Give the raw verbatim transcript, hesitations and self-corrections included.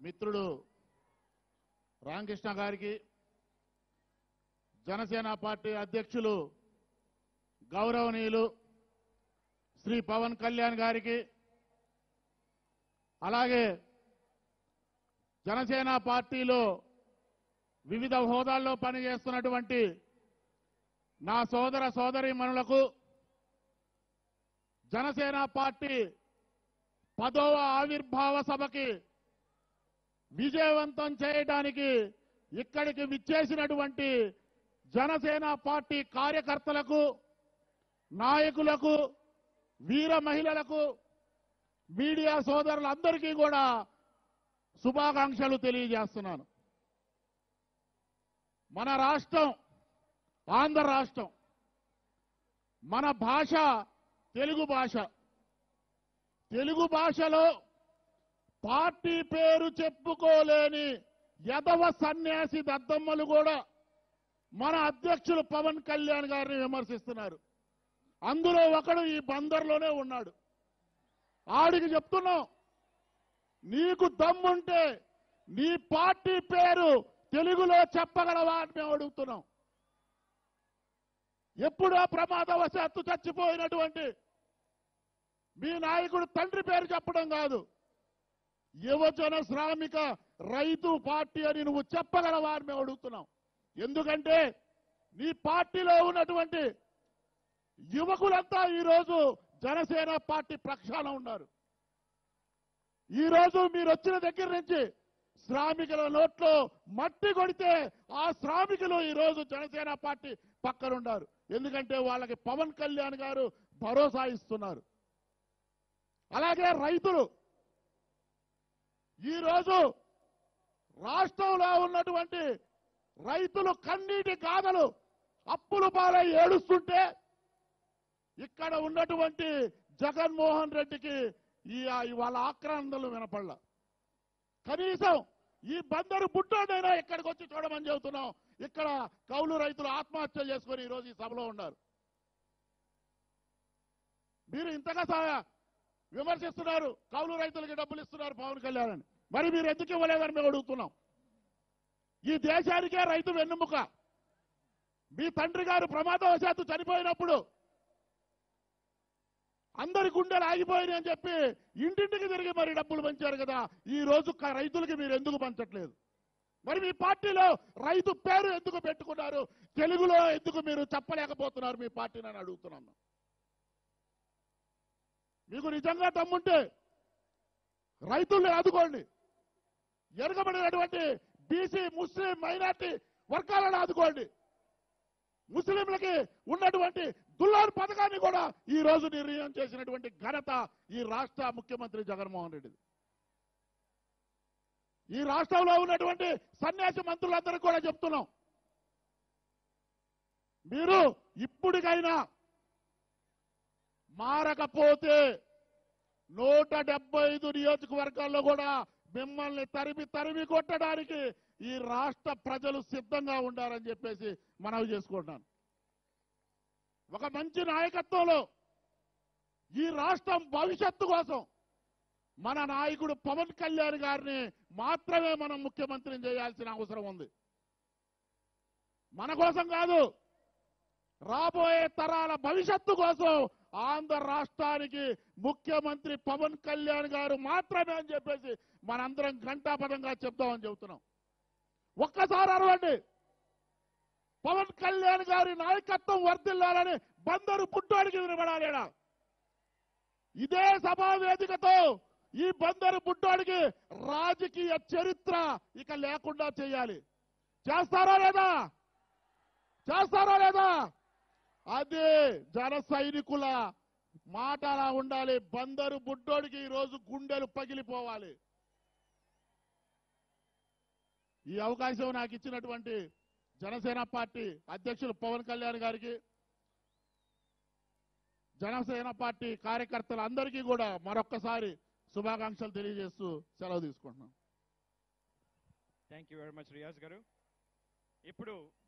మిత్రుడు రామకృష్ణ గారికి, జనసేన పార్టీ అధ్యక్షులు గౌరవనీయులు శ్రీ పవన్ కళ్యాణ్ గారికి, అలాగే జనసేన పార్టీలో వివిధ హోదాల్లో పనిచేస్తున్నటువంటి నా సోదర సోదరీమణులకు, జనసేన పార్టీ పదవ ఆవిర్భావ సభకి విజయవంతం చేయడానికి ఇక్కడికి విచ్చేసినటువంటి జనసేన పార్టీ కార్యకర్తలకు, నాయకులకు, వీర మహిళలకు, మీడియా సోదరులందరికీ కూడా శుభాకాంక్షలు తెలియజేస్తున్నాను. మన రాష్ట్రం ఆంధ్ర రాష్ట్రం, మన భాష తెలుగు భాష. తెలుగు భాషలో పార్టీ పేరు చెప్పుకోలేని యదవ సన్యాసి దద్దమ్మలు కూడా మన అధ్యక్షులు పవన్ కళ్యాణ్ గారిని విమర్శిస్తున్నారు. అందులో ఒకడు ఈ బందర్లోనే ఉన్నాడు. ఆడికి చెప్తున్నాం, నీకు దమ్ముంటే నీ పార్టీ పేరు తెలుగులో చెప్పగలవా అని మేము అడుగుతున్నాం. ఎప్పుడో ప్రమాదవశాత్తు చచ్చిపోయినటువంటి మీ నాయకుడు తండ్రి పేరు చెప్పడం కాదు, యువజన శ్రామిక రైతు పార్టీ అని నువ్వు చెప్పగలవా అని మేము అడుగుతున్నాం. ఎందుకంటే నీ పార్టీలో ఉన్నటువంటి యువకులంతా ఈరోజు జనసేన పార్టీ పక్షాన ఉన్నారు. ఈరోజు మీరు వచ్చిన దగ్గర నుంచి శ్రామికుల నోట్లో మట్టి కొడితే ఆ శ్రామికులు ఈరోజు జనసేన పార్టీ పక్కనున్నారు. ఎందుకంటే వాళ్ళకి పవన్ కళ్యాణ్ గారు భరోసా ఇస్తున్నారు. అలాగే రైతులు ఈరోజు రాష్ట్రంలో ఉన్నటువంటి రైతులు కన్నీటి గాథలు అప్పులు పాలై ఏడుస్తుంటే ఇక్కడ ఉన్నటువంటి జగన్మోహన్ రెడ్డికి ఈ వాళ్ళ ఆక్రందనలు వినపడలా. కనీసం ఈ బందరు బుట్టోడైనా ఇక్కడికి వచ్చి చూడమని చెబుతున్నాం. ఇక్కడ కౌలు రైతులు ఆత్మహత్యలు చేసుకొని ఈరోజు ఈ సభలో ఉన్నారు. మీరు ఇంతగా విమర్శిస్తున్నారు, కౌలు రైతులకి డబ్బులు ఇస్తున్నారు పవన్ కళ్యాణ్ అని. మరి మీరు ఎందుకు ఇవ్వలేదని మేము అడుగుతున్నాం. ఈ దేశానికే రైతు వెన్నుముక. మీ తండ్రి గారు ప్రమాదవశాత్తు చనిపోయినప్పుడు అందరి గుండెలు ఆగిపోయినాయి అని చెప్పి ఇంటింటికి తిరిగి మరి డబ్బులు పంచారు కదా. ఈ రోజు రైతులకి మీరు ఎందుకు పంచట్లేదు? మరి మీ పార్టీలో రైతు పేరు ఎందుకు పెట్టుకున్నారు? తెలుగులో ఎందుకు మీరు చెప్పలేకపోతున్నారు మీ పార్టీని అని అడుగుతున్నాను. మీకు నిజంగా దమ్ముంటే రైతుల్ని ఆదుకోండి. ఎరగబడినటువంటి బీసీ, ముస్లిం, మైనార్టీ వర్గాలను ఆదుకోండి. ముస్లింలకి ఉన్నటువంటి దుల్లాన్ పథకాన్ని కూడా ఈ రోజు నిర్ణయం చేసినటువంటి ఘనత ఈ రాష్ట్ర ముఖ్యమంత్రి జగన్మోహన్ రెడ్డి. ఈ రాష్ట్రంలో ఉన్నటువంటి సన్యాసి మంత్రులందరికీ కూడా చెప్తున్నాం, మీరు ఇప్పటికైనా మారకపోతే నూట డెబ్బై ఐదు నియోజకవర్గాల్లో కూడా మిమ్మల్ని తరిమి తరిమి కొట్టడానికి ఈ రాష్ట్ర ప్రజలు సిద్ధంగా ఉండాలని చెప్పేసి మనవి చేసుకుంటున్నాను. ఒక మంచి నాయకత్వంలో ఈ రాష్ట్రం భవిష్యత్తు కోసం మన నాయకుడు పవన్ కళ్యాణ్ గారిని మాత్రమే మనం ముఖ్యమంత్రిని చేయాల్సిన అవసరం ఉంది. మన కోసం కాదు, రాబోయే తరాల భవిష్యత్తు కోసం ఆంధ్ర రాష్ట్రానికి ముఖ్యమంత్రి పవన్ కళ్యాణ్ గారు మాత్రమే అని చెప్పేసి మనందరం ఘంటాపథంగా చెప్తామని చెబుతున్నాం. ఒక్కసారి అరవండి, పవన్ కళ్యాణ్ గారి నాయకత్వం వర్ధిల్లాలని బందరు పుట్టోడికి వినబడాలేడా? ఇదే సభా వేదికతో ఈ బందరు పుట్టోడికి రాజకీయ చరిత్ర ఇక లేకుండా చేయాలి. చేస్తారా లేదా? చేస్తారా లేదా? అదే జన సైనికుల మాట అలా ఉండాలి. బందరు బుడ్డోడికి ఈరోజు గుండెలు పగిలిపోవాలి. ఈ అవకాశం నాకు ఇచ్చినటువంటి జనసేన పార్టీ అధ్యక్షులు పవన్ కళ్యాణ్ గారికి, జనసేన పార్టీ కార్యకర్తలందరికీ కూడా మరొక్కసారి శుభాకాంక్షలు తెలియజేస్తూ సెలవు తీసుకుంటున్నాం. Thank you very much Riyaz గారు. ఇప్పుడు